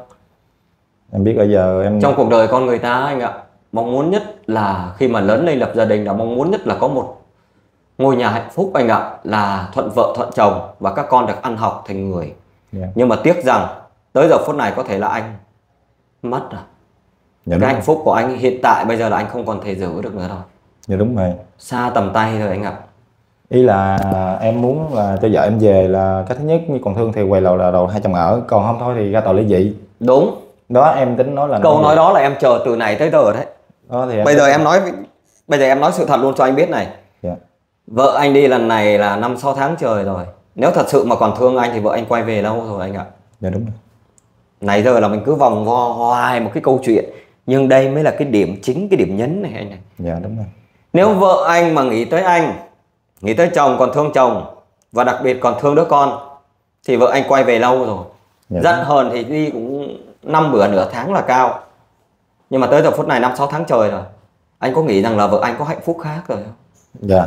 Em biết bây giờ em trong cuộc đời con người ta anh ạ, mong muốn nhất là khi mà lớn lên lập gia đình là mong muốn nhất là có một ngôi nhà hạnh phúc anh ạ, là thuận vợ thuận chồng và các con được ăn học thành người. Dạ. Nhưng mà tiếc rằng tới giờ phút này có thể là anh mất rồi. Dạ, cái hạnh rồi. phúc của anh hiện tại bây giờ là anh không còn thể giữ được nữa rồi. Dạ đúng rồi. Xa tầm tay rồi anh ạ. Ý là em muốn là cho vợ em về là cái thứ nhất, như còn thương thì quầy lầu là đầu hai chồng ở, còn không thôi thì ra tòa ly dị. Đúng. Đó em tính nói là câu nói đó là em chờ từ này tới giờ đấy. Đó, thì em bây giờ em nói bây giờ em nói sự thật luôn cho anh biết này. Dạ. Vợ anh đi lần này là năm sáu tháng trời rồi. Nếu thật sự mà còn thương anh thì vợ anh quay về lâu rồi anh ạ. Dạ đúng rồi. Nãy giờ là mình cứ vòng vo hoài một cái câu chuyện, nhưng đây mới là cái điểm chính, cái điểm nhấn này anh này. Dạ đúng rồi. Nếu dạ. vợ anh mà nghĩ tới anh, nghĩ tới chồng, còn thương chồng, và đặc biệt còn thương đứa con, thì vợ anh quay về lâu rồi. Dạ. Giận hờn thì đi cũng năm bữa nửa tháng là cao. Nhưng mà tới giờ phút này năm sáu tháng trời rồi, anh có nghĩ rằng là vợ anh có hạnh phúc khác rồi không? Dạ.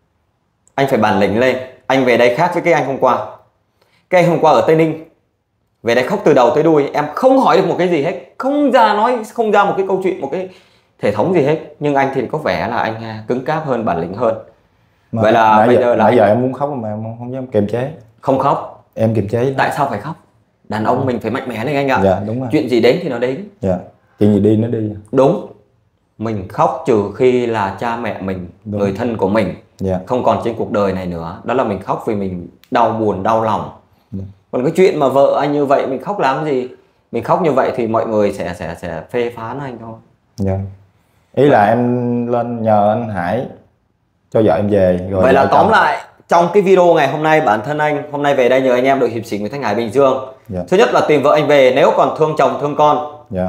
Anh phải bản lĩnh lên. Anh về đây khác với cái anh hôm qua. Cái anh hôm qua ở Tây Ninh về đây khóc từ đầu tới đuôi, em không hỏi được một cái gì hết, không ra nói, không ra một cái câu chuyện, một cái thể thống gì hết. Nhưng anh thì có vẻ là anh cứng cáp hơn, bản lĩnh hơn. Mà vậy là bây giờ, giờ là nãy giờ em muốn khóc mà em không, không dám kiềm chế. Không khóc. Em kiềm chế. Tại sao phải khóc? Đàn ông ừ. mình phải mạnh mẽ lên anh ạ. Dạ đúng rồi. Chuyện gì đến thì nó đến. Dạ. Chuyện gì đi nó đi. Đúng. Mình khóc trừ khi là cha mẹ mình, đúng. Người thân của mình dạ. không còn trên cuộc đời này nữa. Đó là mình khóc vì mình đau buồn, đau lòng. Dạ. Còn cái chuyện mà vợ anh như vậy mình khóc làm gì? Mình khóc như vậy thì mọi người sẽ sẽ sẽ phê phán anh thôi. Dạ. Ý là em lên nhờ anh Hải cho vợ em về rồi. Vậy là tóm chồng. lại trong cái video ngày hôm nay, bản thân anh hôm nay về đây nhờ anh em đội hiệp sĩ Nguyễn Thanh Hải Bình Dương. Dạ. Thứ nhất là tìm vợ anh về nếu còn thương chồng thương con. Dạ.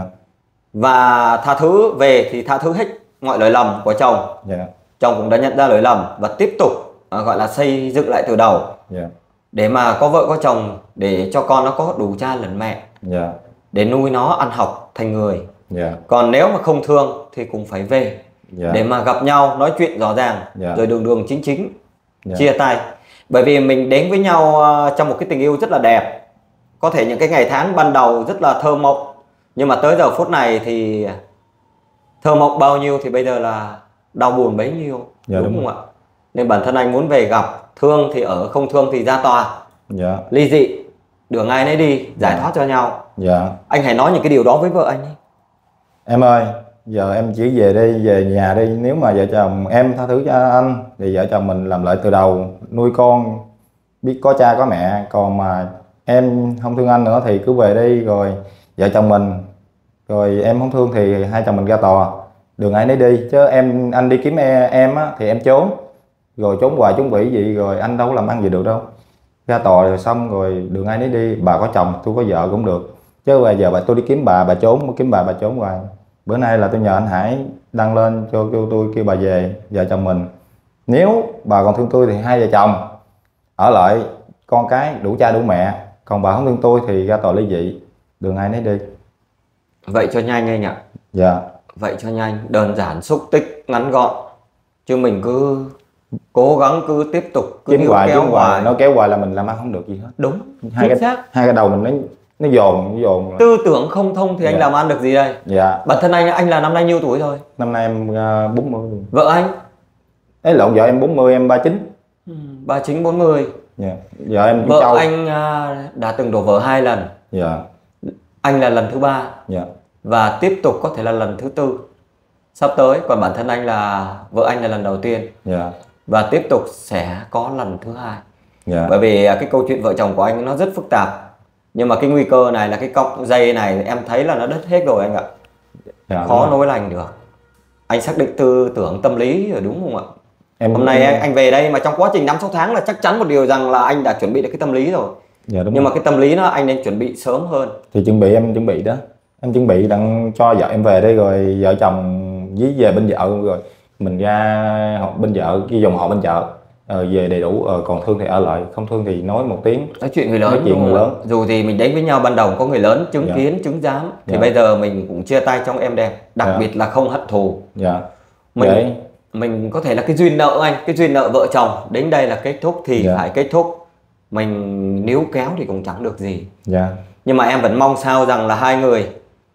Và tha thứ về thì tha thứ hết mọi lỗi lầm của chồng. Yeah. Chồng cũng đã nhận ra lỗi lầm và tiếp tục à, gọi là xây dựng lại từ đầu. Yeah. Để mà có vợ có chồng, để cho con nó có đủ cha lẫn mẹ. Yeah. Để nuôi nó ăn học thành người. Yeah. Còn nếu mà không thương thì cũng phải về. Yeah. Để mà gặp nhau nói chuyện rõ ràng. Yeah. Rồi đường đường chính chính. Yeah. Chia tay. Bởi vì mình đến với nhau uh, trong một cái tình yêu rất là đẹp. Có thể những cái ngày tháng ban đầu rất là thơ mộng, nhưng mà tới giờ phút này thì thơ mộng bao nhiêu thì bây giờ là đau buồn bấy nhiêu. Dạ, đúng, đúng không ạ? Nên bản thân anh muốn về gặp, thương thì ở, không thương thì ra tòa. Dạ. Ly dị, đường ai nấy đi, giải dạ. thoát cho nhau. Dạ. Anh hãy nói những cái điều đó với vợ anh ấy. Em ơi, giờ em chỉ về đi, về nhà đi. Nếu mà vợ chồng em tha thứ cho anh thì vợ chồng mình làm lại từ đầu, nuôi con biết có cha có mẹ. Còn mà em không thương anh nữa thì cứ về đi, rồi vợ chồng mình, rồi em không thương thì hai chồng mình ra tòa, đường ai nấy đi. Chứ em anh đi kiếm em, em á, thì em trốn, rồi trốn hoài trốn vĩ gì, rồi anh đâu có làm ăn gì được đâu. Ra tòa rồi xong rồi đường ai nấy đi. Bà có chồng, tôi có vợ cũng được. Chứ bây giờ bà tôi đi kiếm bà, bà trốn, kiếm bà, bà trốn hoài. Bữa nay là tôi nhờ anh Hải đăng lên cho kêu tôi kêu bà về, vợ chồng mình. Nếu bà còn thương tôi thì hai vợ chồng ở lại, con cái đủ cha đủ mẹ. Còn bà không thương tôi thì ra tòa ly dị, đường ai nấy đi. Vậy cho nhanh anh ạ. Dạ. Vậy cho nhanh, đơn giản, xúc tích, ngắn gọn. Chứ mình cứ cố gắng cứ tiếp tục cứ kiếm hoài, kéo kiếm hoài, nó kéo hoài là mình làm ăn không được gì hết. Đúng, hai cái xác. hai cái đầu mình nó nó dồn, nó dồn. Tư tưởng không thông thì dạ. anh làm ăn được gì đây? Dạ. Bản thân anh anh là năm nay nhiêu tuổi rồi? Năm nay em uh, bốn mươi. Vợ anh? Ấy lộn, vợ em bốn mươi, em ba mươi chín. Ừ, ba mươi chín bốn mươi. Dạ. Vợ em vợ châu. Anh uh, đã từng đổ vợ hai lần. Dạ. Anh là lần thứ ba. Dạ. Và tiếp tục có thể là lần thứ tư sắp tới. Còn bản thân anh là vợ anh là lần đầu tiên. Yeah. Và tiếp tục sẽ có lần thứ hai. Yeah. Bởi vì cái câu chuyện vợ chồng của anh nó rất phức tạp. Nhưng mà cái nguy cơ này là cái cọng dây này em thấy là nó đứt hết rồi anh ạ. Yeah, khó nối lành được. Anh xác định tư tưởng tâm lý rồi đúng không ạ? Em hôm nay anh, anh về đây mà trong quá trình năm sáu tháng là chắc chắn một điều rằng là anh đã chuẩn bị được cái tâm lý rồi. Yeah, nhưng rồi. Mà cái tâm lý nó anh nên chuẩn bị sớm hơn. Thì chuẩn bị em chuẩn bị đó. Em chuẩn bị đang cho vợ em về đây, rồi vợ chồng dí về bên vợ, rồi mình ra họ bên vợ, cái dòng họ bên vợ, rồi về đầy đủ. Rồi còn thương thì ở lại, không thương thì nói một tiếng. Nói chuyện người lớn. Nói chuyện người lớn. Dù thì mình đến với nhau ban đầu có người lớn chứng dạ. kiến, chứng giám. Thì dạ. bây giờ mình cũng chia tay trong êm đẹp. Đặc dạ. biệt là không hận thù. Dạ. Mình, Để... mình có thể là cái duyên nợ anh, cái duyên nợ vợ chồng đến đây là kết thúc thì dạ. phải kết thúc. Mình níu kéo thì cũng chẳng được gì. Dạ. Nhưng mà em vẫn mong sao rằng là hai người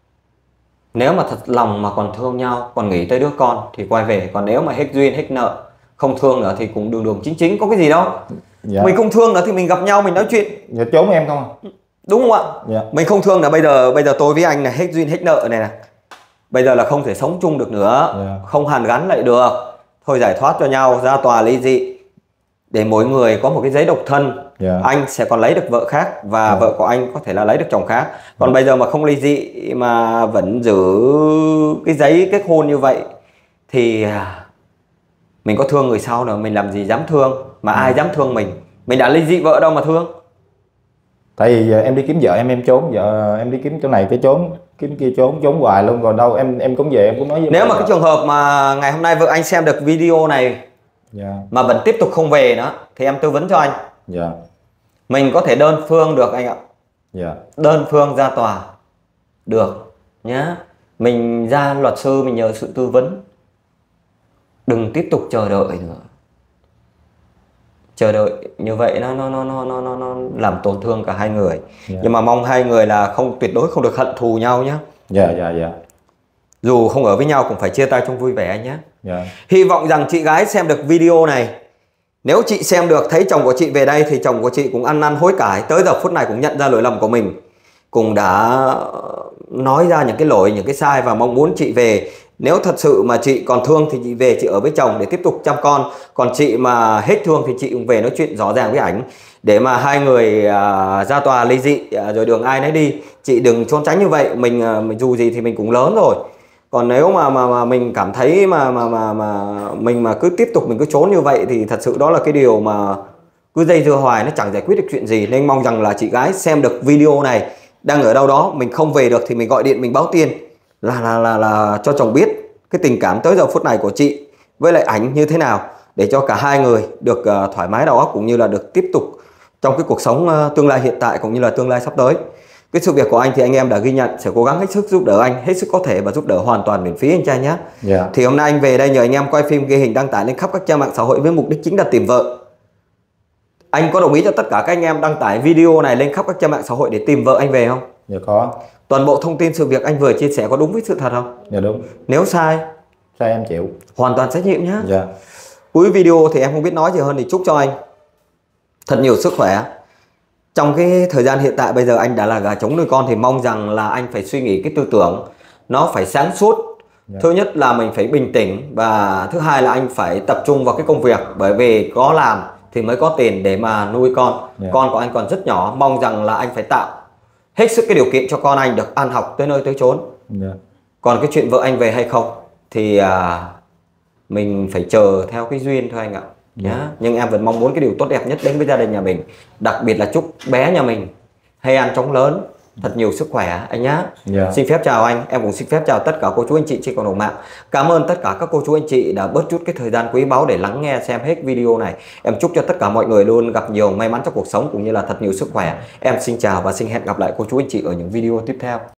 nếu mà thật lòng mà còn thương nhau, còn nghĩ tới đứa con thì quay về. Còn nếu mà hết duyên, hết nợ, không thương nữa thì cũng đường đường chính chính, có cái gì đâu. Dạ. Mình không thương nữa thì mình gặp nhau mình nói chuyện. Dạ, trốn em không? Đúng không ạ? Dạ. Mình không thương là bây giờ bây giờ tôi với anh là hết duyên hết nợ này nè. Bây giờ là không thể sống chung được nữa. Dạ. Không hàn gắn lại được. Thôi giải thoát cho nhau, ra tòa ly dị. để mỗi người có một cái giấy độc thân. Dạ. Anh sẽ còn lấy được vợ khác và Dạ. vợ của anh có thể là lấy được chồng khác. Còn Dạ. bây giờ mà không ly dị mà vẫn giữ cái giấy kết hôn như vậy thì mình có thương người sau nữa, mình làm gì dám thương, mà ai dám thương mình. Mình đã ly dị vợ đâu mà thương. Tại vì em đi kiếm vợ em em trốn, vợ em đi kiếm chỗ này cái trốn, kiếm kia trốn, trốn hoài luôn, còn đâu em em cũng về em cũng nói với Nếu mà vợ. cái trường hợp mà ngày hôm nay vợ anh xem được video này Dạ. mà vẫn tiếp tục không về nữa thì em tư vấn cho anh. Dạ. Mình có thể đơn phương được anh ạ. Dạ. Đơn phương ra tòa được nhá. Mình ra luật sư mình nhờ sự tư vấn. Đừng tiếp tục chờ đợi nữa. Chờ đợi như vậy nó nó nó nó nó nó, nó làm tổn thương cả hai người. Yeah. Nhưng mà mong hai người là không tuyệt đối không được hận thù nhau nhé. Dạ dạ dạ. Dù không ở với nhau cũng phải chia tay trong vui vẻ anh nhé. Dạ. Hy vọng rằng chị gái xem được video này. Nếu chị xem được thấy chồng của chị về đây thì chồng của chị cũng ăn năn hối cải, tới giờ phút này cũng nhận ra lỗi lầm của mình, cũng đã nói ra những cái lỗi, những cái sai và mong muốn chị về. Nếu thật sự mà chị còn thương thì chị về, chị ở với chồng để tiếp tục chăm con. Còn chị mà hết thương thì chị cũng về nói chuyện rõ ràng với ảnh để mà hai người à, ra tòa ly dị à, rồi đường ai nấy đi. Chị đừng trốn tránh như vậy. Mình, à, mình dù gì thì mình cũng lớn rồi. Còn nếu mà mà, mà mình cảm thấy mà mà mà mà mình mà cứ tiếp tục mình cứ trốn như vậy thì thật sự đó là cái điều mà cứ dây dưa hoài nó chẳng giải quyết được chuyện gì. Nên mong rằng là chị gái xem được video này, đang ở đâu đó mình không về được thì mình gọi điện mình báo tin là là là là cho chồng biết cái tình cảm tới giờ phút này của chị với lại ảnh như thế nào, để cho cả hai người được uh, thoải mái đầu óc cũng như là được tiếp tục trong cái cuộc sống uh, tương lai hiện tại cũng như là tương lai sắp tới. Cái sự việc của anh thì anh em đã ghi nhận, sẽ cố gắng hết sức giúp đỡ anh hết sức có thể và giúp đỡ hoàn toàn miễn phí anh trai nhé. Yeah. Thì hôm nay anh về đây nhờ anh em quay phim ghi hình đăng tải lên khắp các trang mạng xã hội với mục đích chính là tìm vợ. Anh có đồng ý cho tất cả các anh em đăng tải video này lên khắp các trang mạng xã hội để tìm vợ anh về không? Dạ có. Toàn bộ thông tin sự việc anh vừa chia sẻ có đúng với sự thật không? Dạ đúng. Nếu sai, Sai em chịu. hoàn toàn trách nhiệm nhé. Dạ. Cuối video thì em không biết nói gì hơn thì chúc cho anh thật nhiều sức khỏe. Trong cái thời gian hiện tại bây giờ anh đã là gà trống nuôi con thì mong rằng là anh phải suy nghĩ cái tư tưởng nó phải sáng suốt. Dạ. Thứ nhất là mình phải bình tĩnh và thứ hai là anh phải tập trung vào cái công việc, bởi vì có làm thì mới có tiền để mà nuôi con. Dạ. Con của anh còn rất nhỏ, mong rằng là anh phải tạo hết sức cái điều kiện cho con anh được ăn học tới nơi tới chốn. Dạ. Còn cái chuyện vợ anh về hay không thì à, mình phải chờ theo cái duyên thôi anh ạ. Nhá. Yeah. Nhưng em vẫn mong muốn cái điều tốt đẹp nhất đến với gia đình nhà mình. Đặc biệt là chúc bé nhà mình hay ăn chóng lớn, thật nhiều sức khỏe anh nhá. Yeah. Xin phép chào anh, em cũng xin phép chào tất cả cô chú anh chị trên cộng đồng mạng. Cảm ơn tất cả các cô chú anh chị đã bớt chút cái thời gian quý báu để lắng nghe xem hết video này. Em chúc cho tất cả mọi người luôn gặp nhiều may mắn trong cuộc sống cũng như là thật nhiều sức khỏe. Em xin chào và xin hẹn gặp lại cô chú anh chị ở những video tiếp theo.